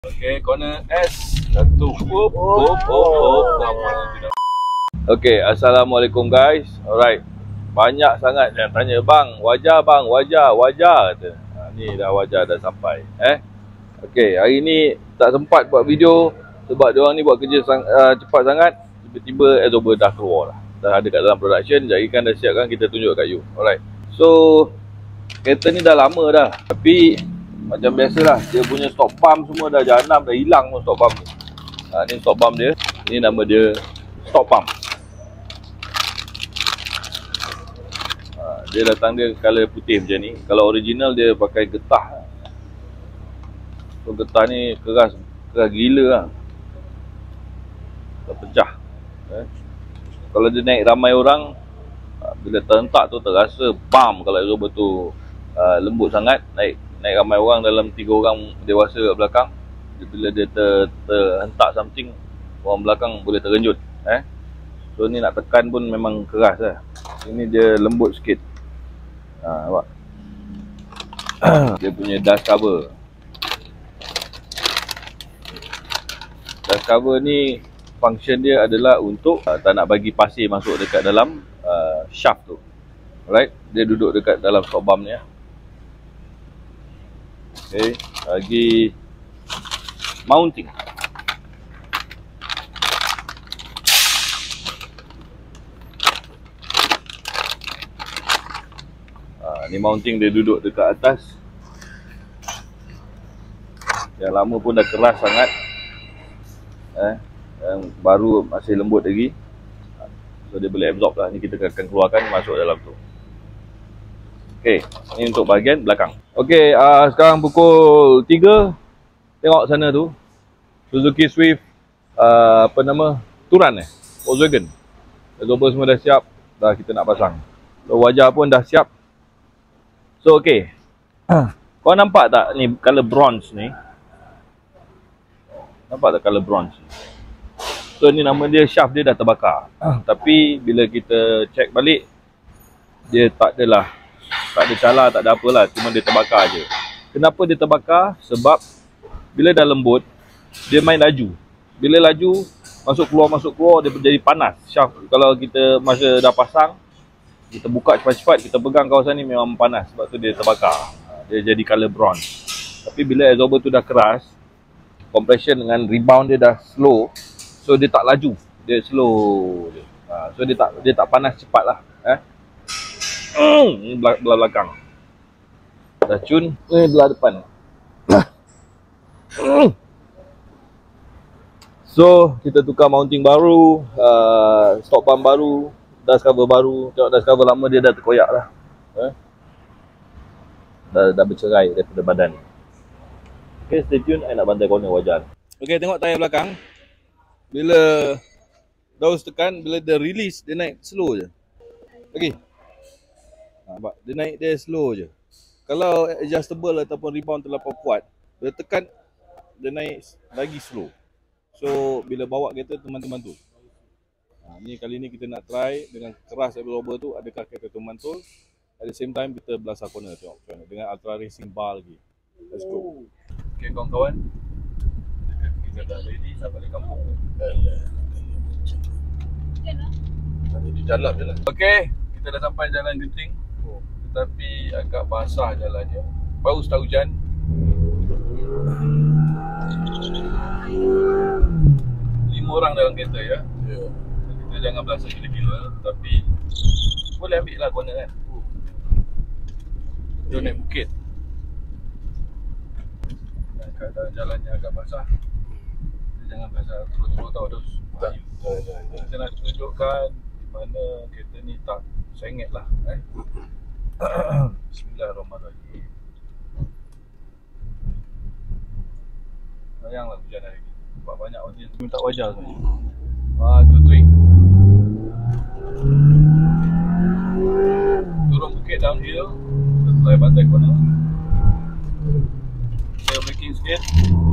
Okay, corner S. Satu. Okay, Assalamualaikum guys. Alright. Banyak sangat yang tanya, bang, wajah kata. Ni dah wajah dah sampai. Okay, hari ni tak sempat buat video sebab diorang ni buat kerja cepat sangat. Tiba-tiba absorber dah keluar lah. Dah ada kat dalam production, jadikan dah siap kan, kita tunjuk kat you. Alright. So, kereta ni dah lama dah. Tapi macam biasalah, dia punya stop pump semua dah jahanam, dah hilang pun stop pump ni. Ni stop pump dia. Ni nama dia stop pump. Dia datang dia color putih macam ni. Kalau original dia pakai getah. So getah ni keras gila lah. Tak pecah. Kalau dia naik ramai orang, bila terhentak tu terasa bam. Kalau absorber tu lembut sangat, naik ramai orang, dalam 3 orang dewasa kat belakang, bila dia terhentak something, orang belakang boleh terkejut. So ni nak tekan pun memang keras lah. Ini dia lembut sikit. Nampak? Dia punya dust cover. Dust cover ni function dia adalah untuk tak nak bagi pasir masuk dekat dalam shaft tu. Alright, dia duduk dekat dalam stop bump ni. Okay, lagi mounting. Ni mounting dia duduk dekat atas. Yang lama pun dah keras sangat. Yang baru masih lembut lagi. So dia boleh absorb lah. Ni kita akan keluarkan, masuk dalam tu. Okay, ni untuk bahagian belakang. Okay, sekarang pukul 3. Tengok sana tu, Suzuki Swift Touran Volkswagen. Absorber semua dah siap. Dah kita nak pasang. So wajah pun dah siap. So okay, kau nampak tak ni color bronze ni? Nampak tak color bronze ni? So ni nama dia, shaft dia dah terbakar. Tapi bila kita check balik, dia tak ada cala, tak ada apalah, cuma dia terbakar je. Kenapa dia terbakar? Sebab bila dah lembut, dia main laju. Bila laju, masuk keluar, dia jadi panas. Shaft kalau kita masa dah pasang, kita buka cepat-cepat, kita pegang kawasan ni memang panas. Sebab tu dia terbakar. Dia jadi color bronze. Tapi bila absorber tu dah keras, compression dengan rebound dia dah slow, so dia tak laju, dia slow je. So dia tak panas cepat lah. Belah belakang dah cun, belah depan. So kita tukar mounting baru, stop pump baru, dust cover baru. Tengok dust cover lama dia dah terkoyak lah. Dah bercerai daripada badan. Okay, stay tune, I nak bantai corner wajah. Okay, tengok tayar belakang. Bila daus tekan, bila dia release, dia naik slow je. Okay, nampak? Dia naik dia slow je. Kalau adjustable ataupun rebound terlalu kuat, bila tekan, dia naik lagi slow. So bila bawa kereta teman-teman tu, ni kali ni kita nak try dengan keras absorber tu, adakah kereta tu mantul. At the same time kita belasah corner, tengok dengan ultra racing bar lagi. Let's go. Okay kawan-kawan, kita dah ready nak balik kampung. Di dalam je lah. Okay, kita dah sampai Jalan Genting. Tetapi agak basah jalannya. Baru start hujan. Lima orang dalam kereta ya. Kita jangan belasah gila-gila, tapi boleh ambil lah corner kan. Dia naik bukit. Keadaan jalannya agak basah. Kita jangan basah terus-terus tau terus. Kita nak tunjukkan di mana kereta ni tak sengit lah. Bismillahirrahmanirrahim. Sayanglah hujan hari ni. Nampak banyak audiens minta wajah sebenarnya. 1, 2, 3. Turun bukit downhill. Setelah bantai corner. Tail braking sikit.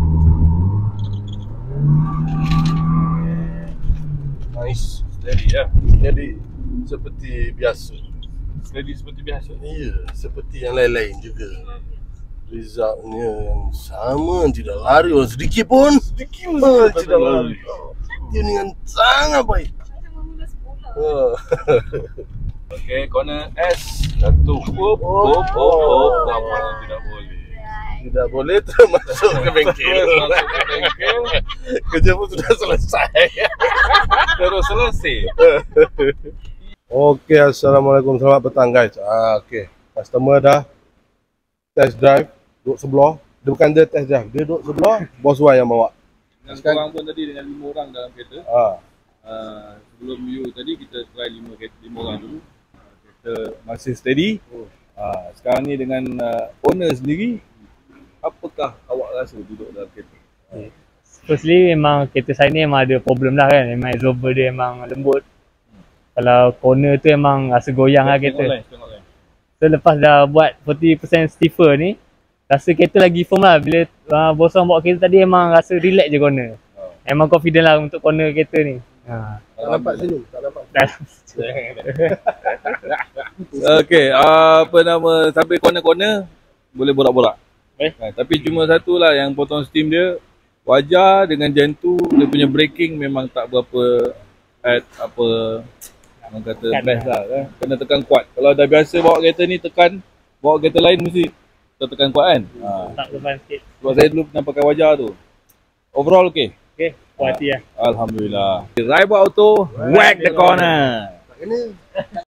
Nice. Steady ya. Jadi seperti biasa. Steady seperti biasa. Ya, seperti yang lain-lain juga. Resultnya yang sama, tidak lari sedikit pun. Tidak lari. Tuningan sangat baik. Okey, corner S. Satu. Tidak boleh. Tidak boleh termasuk ke bengkel. Kerja pun sudah selesai. Terus selesai. Okey, assalamualaikum, selamat petang guys. Okey, customer dah test drive duduk sebelah. Dia bukan dia test drive, dia duduk sebelah, bos Wan yang bawa. Dan korang pun tadi dengan 5 orang dalam kereta. Sebelum you tadi kita try 5 orang dulu. Kereta masih steady. Sekarang ni dengan owner sendiri, apakah awak rasa duduk dalam kereta? Firstly memang kereta saya ni memang ada problem lah kan. Memang exhaust dia memang lembut. Kalau corner tu memang rasa goyang lah kereta. So lepas dah buat 40% stiffer ni, rasa kereta lagi firm lah. Bila bos orang bawa kereta tadi memang rasa relax je corner. Memang confident lah untuk corner kereta ni. Tak nampak sini, tak nampak. Okey, apa nama, sampai corner-corner boleh borak-borak. Tapi cuma satu lah yang potong steam dia, wajar dengan Gen 2, dia punya braking memang tak berapa orang kata best lah kan. Kena tekan kuat. Kalau dah biasa bawa kereta ni tekan, bawa kereta lain mesti tekan kuat kan. Tak depan sikit. Sebab saya dulu pernah pakai wajar tu. Overall okey. Okay, puas hati lah. Alhamdulillah. Raiba Auto, whack the corner. Ini